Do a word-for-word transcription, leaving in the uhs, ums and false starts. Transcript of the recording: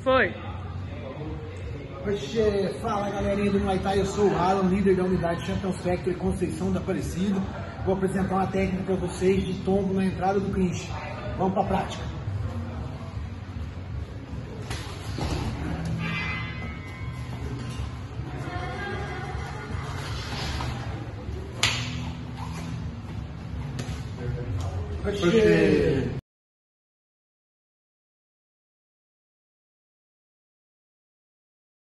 Foi. Oxê, fala galerinha do Muay Thai, eu sou o Alan, líder da unidade Champions Factory Conceição da Aparecida. Vou apresentar uma técnica para vocês de tombo na entrada do clinch. Vamos para a prática. Oxê.